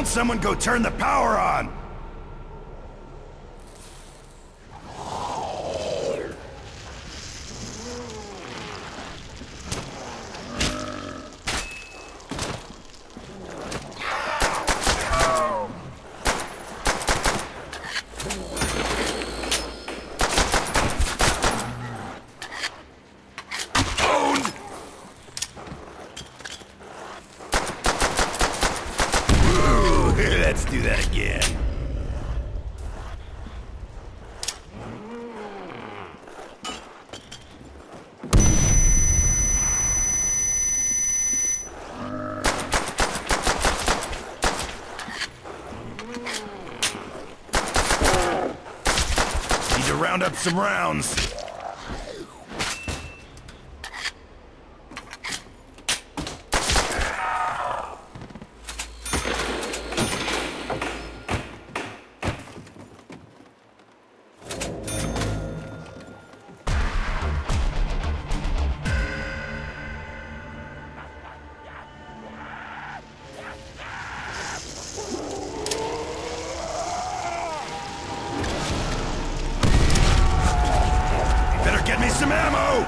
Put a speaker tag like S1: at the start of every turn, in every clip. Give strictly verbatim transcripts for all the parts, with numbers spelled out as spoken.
S1: down, someone go turn the power on! Let's do that again. Need to round up some rounds. Get me some ammo!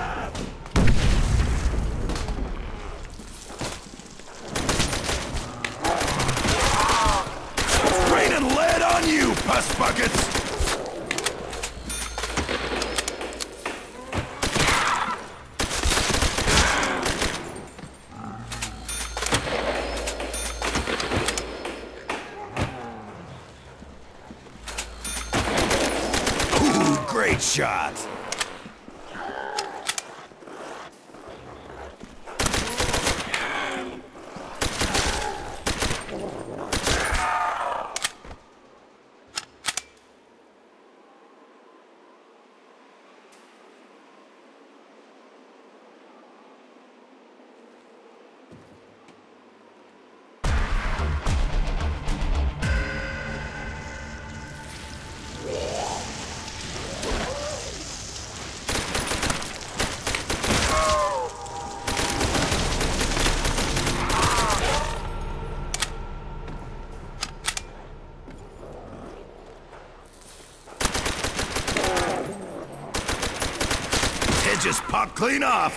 S1: It's raining lead on you, pus buckets! Ooh, great shot! It just popped clean off.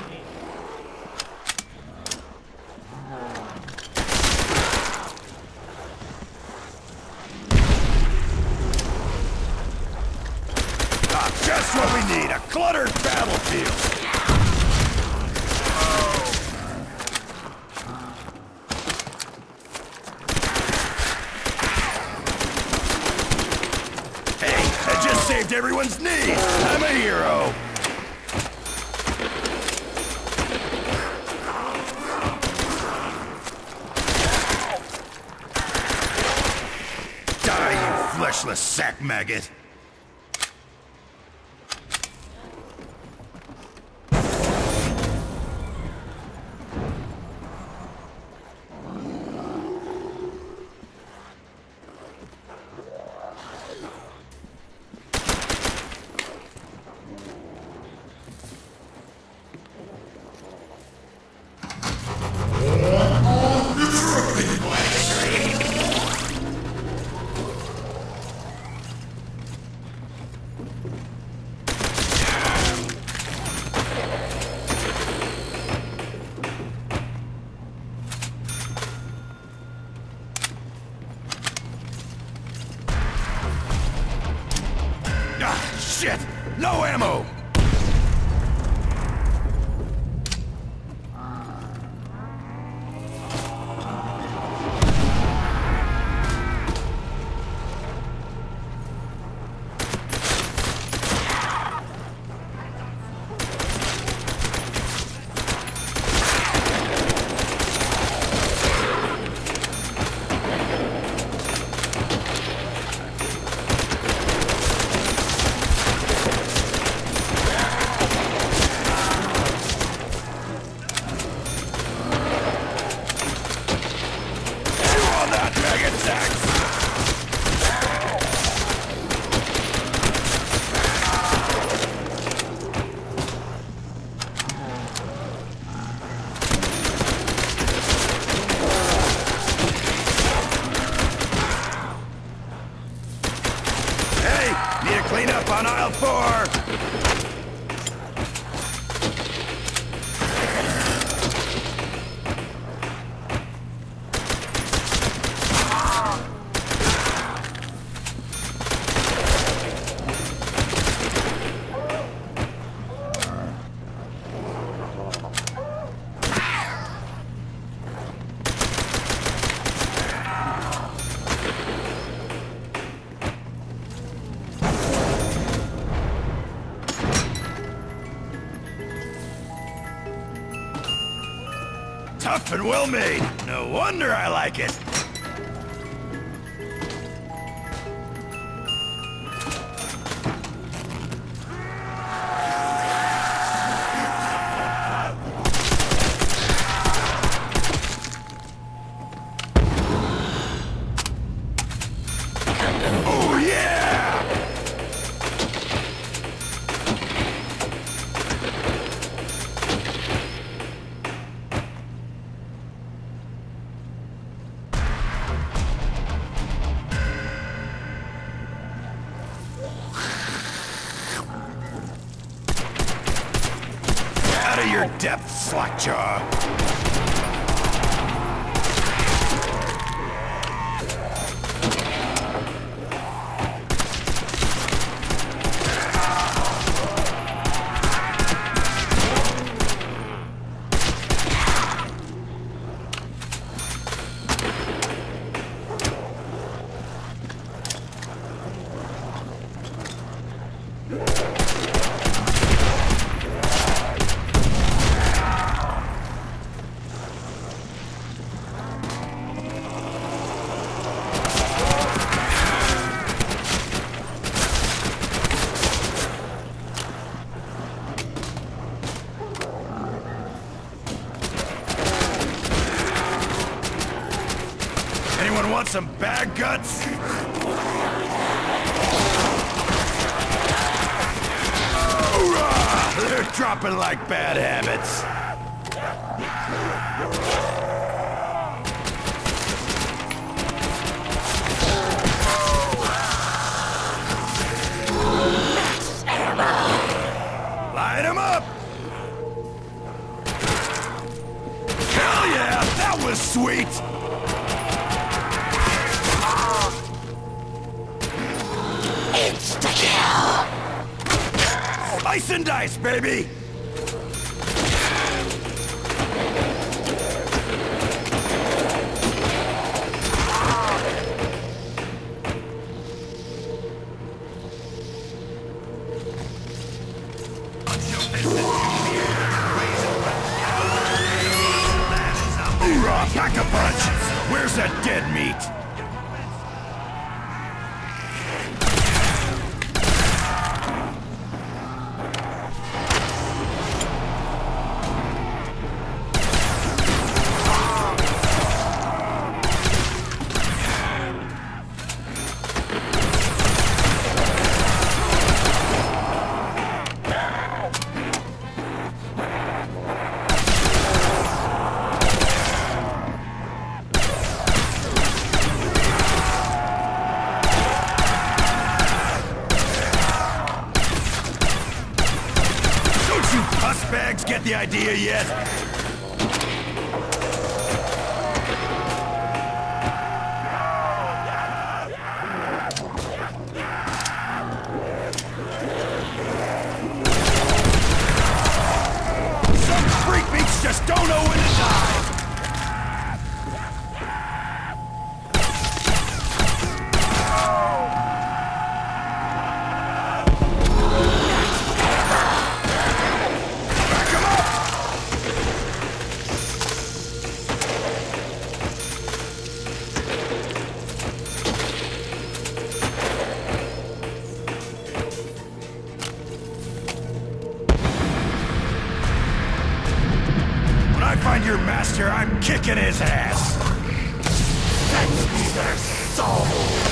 S1: Ah, just what we need, a cluttered battlefield. Hey, I just saved everyone's knees. I'm a hero. Fleshless sack maggot. Ah, shit! No ammo! for? Tough and well made. No wonder I like it. Oh yeah! Out of your depth, slackjaw. Anyone want some bad guts? Hoorah! They're dropping like bad habits. Light 'em up! Hell yeah! That was sweet! Insta-kill! Slice and dice, baby! Hoorah! Pack a punch! Where's that dead meat? Bags get the idea yet? Some freak meats just don't know when to die. When I find your master, I'm kicking his ass! Send me their soul!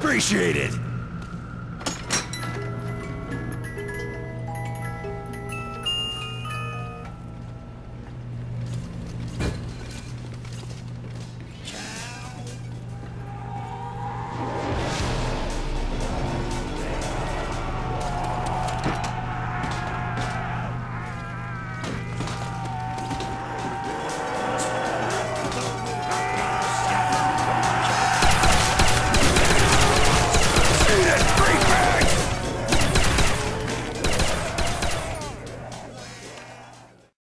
S1: Appreciate it.